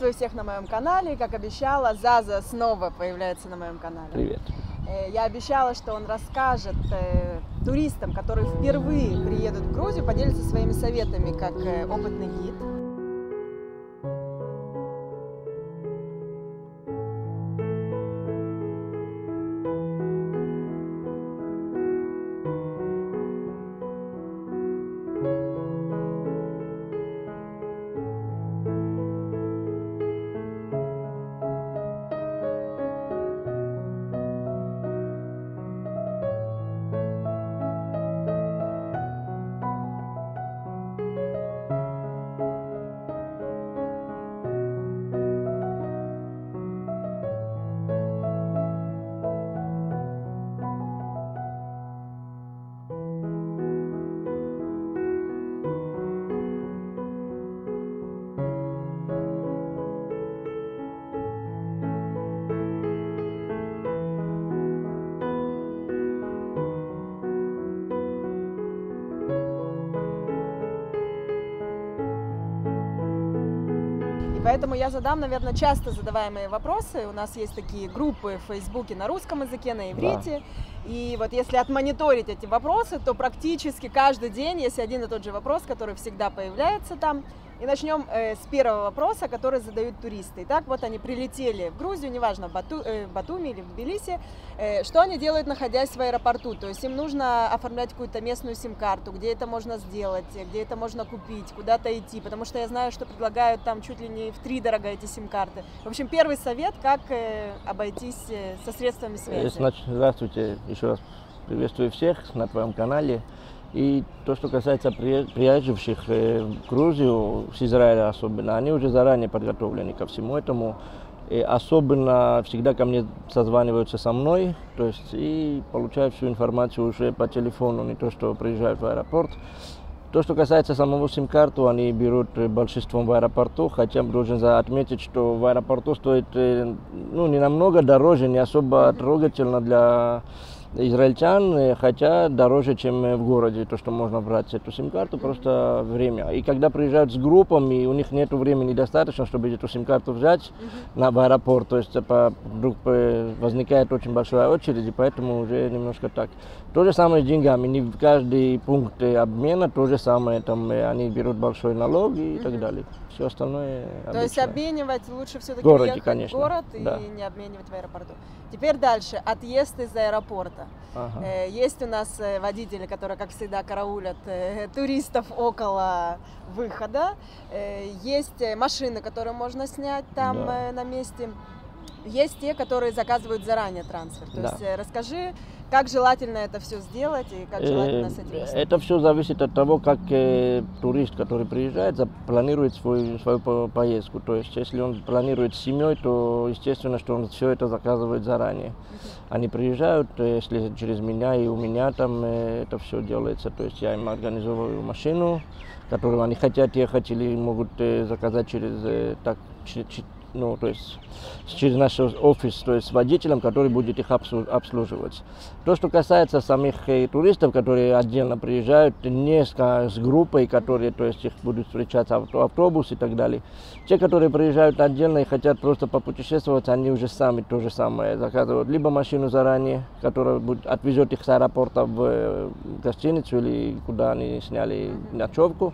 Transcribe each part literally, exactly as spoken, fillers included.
Приветствую всех на моем канале. Как обещала, Заза снова появляется на моем канале. Привет. Я обещала, что он расскажет э, туристам, которые впервые приедут в Грузию, поделится своими советами как э, опытный гид. Поэтому я задам, наверное, часто задаваемые вопросы. У нас есть такие группы в Фейсбуке на русском языке, на иврите. Да. И вот если отмониторить эти вопросы, то практически каждый день есть один и тот же вопрос, который всегда появляется там. И начнем э, с первого вопроса, который задают туристы. Итак, вот они прилетели в Грузию, неважно, в Бату, э, Батуми или в Тбилиси. Э, что они делают, находясь в аэропорту? То есть им нужно оформлять какую-то местную сим-карту, где это можно сделать, где это можно купить, куда-то идти. Потому что я знаю, что предлагают там чуть ли не втридорого эти сим-карты. В общем, первый совет, как э, обойтись э, со средствами связи. Значит, здравствуйте, еще раз приветствую всех на твоем канале. И то, что касается приезжавших в Грузию, с Израиля особенно, они уже заранее подготовлены ко всему этому. И особенно всегда ко мне созваниваются со мной, то есть и получают всю информацию уже по телефону, не то, что приезжают в аэропорт. То, что касается самого сим-карту, они берут большинством в аэропорту, хотя должен отметить, что в аэропорту стоит ну, не намного дороже, не особо трогательно для израильтян, хотя дороже, чем в городе, то, что можно брать эту сим-карту, просто время. И когда приезжают с группами, у них нет времени достаточно, чтобы эту сим-карту взять uh-huh. на, в аэропорт, то есть по, вдруг возникает очень большая очередь, и поэтому уже немножко так. То же самое с деньгами, не в каждый пункт обмена, то же самое, там они берут большой налог и uh-huh. так далее. Все остальное обычное. То есть обменивать лучше все-таки в ехать конечно. в город и да. не обменивать в аэропорту. Теперь дальше, отъезд из аэропорта. Ага. Э, есть у нас водители, которые, как всегда, караулят э, туристов около выхода. Э, есть машины, которые можно снять там да. э, на месте. Есть те, которые заказывают заранее трансфер. То да. есть э, расскажи, как желательно это все сделать и как желательно с этим поступить? Это все зависит от того, как э, турист, который приезжает, планирует свой, свою поездку. То есть, если он планирует с семьей, то естественно, что он все это заказывает заранее. Uh-huh. Они приезжают, если через меня и у меня там э, это все делается. То есть я им организовываю машину, которую они хотят ехать или могут э, заказать через э, так, ну, то есть через наш офис, то есть с водителем, который будет их обслуживать. То, что касается самих э, туристов, которые отдельно приезжают, не с, с группой, которые, то есть их будут встречать авто, автобус и так далее. Те, которые приезжают отдельно и хотят просто попутешествовать, они уже сами то же самое заказывают. Либо машину заранее, которая будет, отвезет их с аэропорта в э, гостиницу или куда они сняли ночевку.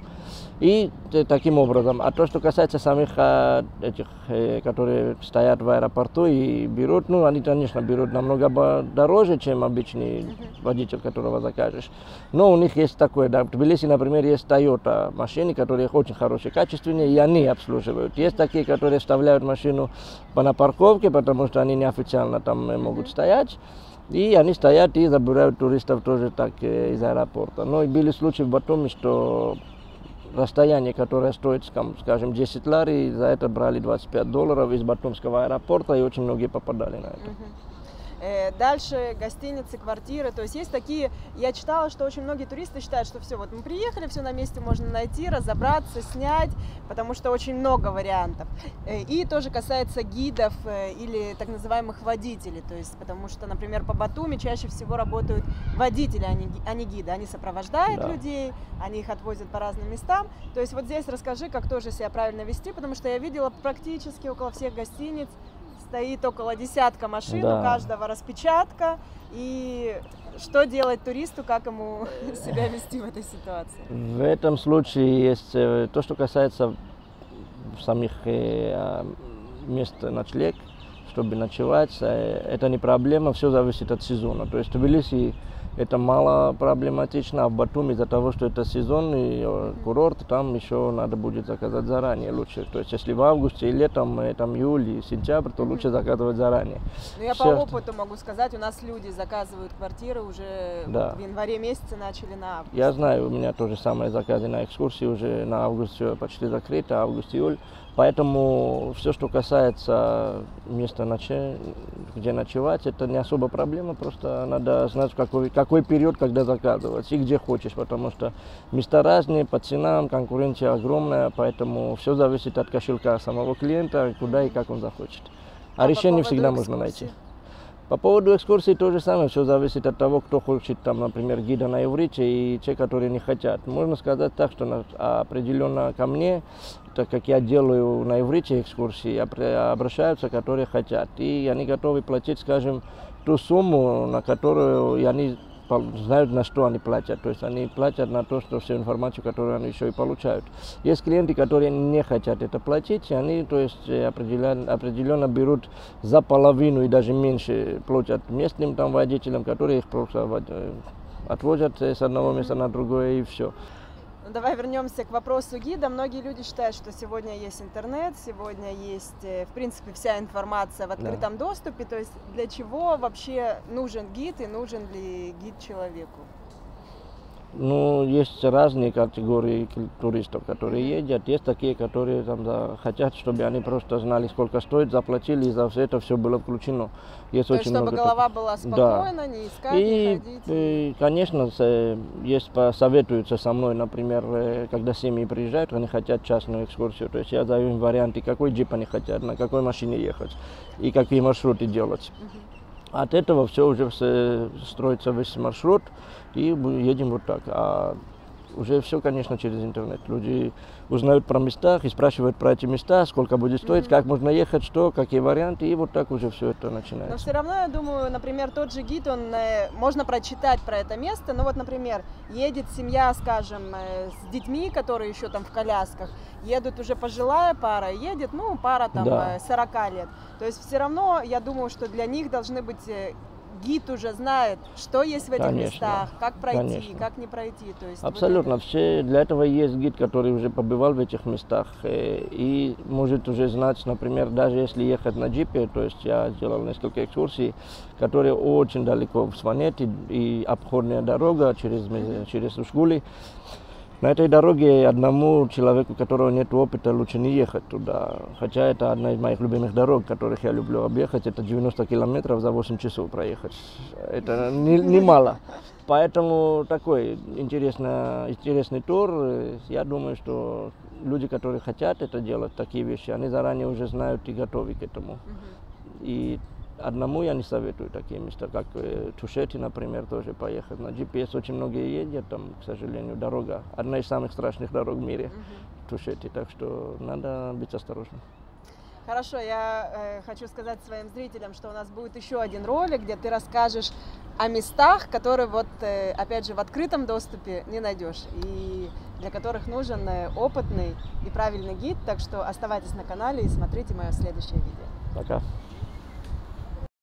И таким образом. А то, что касается самих а, этих, э, которые стоят в аэропорту и берут, ну, они, конечно, берут намного дороже, чем обычный uh-huh. водитель, которого закажешь. Но у них есть такое, да, в Тбилиси, например, есть Toyota машины, которые очень хорошие, качественные, и они обслуживают. Есть такие, которые вставляют машину на парковке, потому что они неофициально там uh-huh. могут стоять. И они стоят и забирают туристов тоже так э, из аэропорта. Но и были случаи в Батуми, что расстояние, которое стоит, скажем, десять лари, за это брали двадцать пять долларов из батумского аэропорта, и очень многие попадали на это. Дальше гостиницы, квартиры, то есть есть такие, я читала, что очень многие туристы считают, что все, вот мы приехали, все на месте можно найти, разобраться, снять, потому что очень много вариантов. И тоже касается гидов или так называемых водителей, то есть потому что, например, по Батуми чаще всего работают водители, а не, а не гиды, они сопровождают да. людей, они их отвозят по разным местам, то есть вот здесь расскажи, как тоже себя правильно вести, потому что я видела практически около всех гостиниц стоит около десятка машин, да. у каждого распечатка. И что делать туристу, как ему себя вести в этой ситуации? В этом случае есть то, что касается самих мест ночлег, чтобы ночевать. Это не проблема, все зависит от сезона. То есть в Тбилиси это мало проблематично, а в Батуми из-за того, что это сезонный курорт, там еще надо будет заказать заранее лучше. То есть если в августе и летом, там июль и сентябрь, то лучше заказывать заранее. Ну я Все, по опыту что... могу сказать, у нас люди заказывают квартиры уже да. вот в январе месяце начали на август. Я знаю, у меня тоже самые заказы на экскурсии уже на август все почти закрыто, август-июль. Поэтому все, что касается места, где ночевать, это не особо проблема, просто надо знать, какой, какой период, когда заказывать и где хочешь, потому что места разные, по ценам, конкуренция огромная, поэтому все зависит от кошелька самого клиента, куда и как он захочет. А, а решение всегда экскурсии? Можно найти. По поводу экскурсии то же самое, все зависит от того, кто хочет, там, например, гида на иврите и те, которые не хотят. Можно сказать так, что определенно ко мне, так как я делаю на иврите экскурсии, обращаются, которые хотят. И они готовы платить, скажем, ту сумму, на которую они знают, на что они платят. То есть они платят на то, что всю информацию, которую они еще и получают. Есть клиенты, которые не хотят это платить, и они то есть, определенно, определенно берут за половину и даже меньше платят местным там, водителям, которые их просто отвозят с одного места на другое и все. Ну, давай вернемся к вопросу гида. Многие люди считают, что сегодня есть интернет, сегодня есть, в принципе, вся информация в открытом да. доступе. То есть для чего вообще нужен гид и нужен ли гид человеку? Ну, есть разные категории туристов, которые едят. Есть такие, которые там, да, хотят, чтобы они просто знали, сколько стоит, заплатили, и за все это все было включено. Есть То очень есть, чтобы много голова таких. была спокойна, да. не искать, и, не ходить. И, конечно, есть, советуются со мной, например, когда семьи приезжают, они хотят частную экскурсию. То есть я даю им варианты, какой джип они хотят, на какой машине ехать и какие маршруты делать. Uh-huh. От этого все уже все строится весь маршрут, и едем вот так. А уже все, конечно, через интернет. Люди узнают про места и спрашивают про эти места, сколько будет стоить, mm-hmm. как можно ехать, что, какие варианты, и вот так уже все это начинается. Но все равно, я думаю, например, тот же гид, он, можно прочитать про это место, но вот, например, едет семья, скажем, с детьми, которые еще там в колясках, едут уже пожилая пара, едет, ну, пара там да. сорока лет. То есть все равно, я думаю, что для них должны быть... Гид уже знает, что есть в этих конечно, местах, как пройти, конечно. Как не пройти. То есть абсолютно. Вот это... Все, для этого есть гид, который уже побывал в этих местах и может уже знать, например, даже если ехать на джипе, то есть я сделал несколько экскурсий, которые очень далеко в Сванете, и обходная дорога через, через Ушгули. На этой дороге одному человеку, у которого нет опыта, лучше не ехать туда. Хотя это одна из моих любимых дорог, которых я люблю объехать. Это девяносто километров за восемь часов проехать. Это немало. Не Поэтому такой интересный, интересный тур. Я думаю, что люди, которые хотят это делать, такие вещи, они заранее уже знают и готовы к этому. И одному я не советую такие места, как э, Тушети, например, тоже поехать. На джи пи эс очень многие едят, там, к сожалению, дорога. Одна из самых страшных дорог в мире, uh-huh. Тушети, так что надо быть осторожным. Хорошо, я э, хочу сказать своим зрителям, что у нас будет еще один ролик, где ты расскажешь о местах, которые, вот, э, опять же, в открытом доступе не найдешь, и для которых нужен э, опытный и правильный гид. Так что оставайтесь на канале и смотрите мое следующее видео. Пока.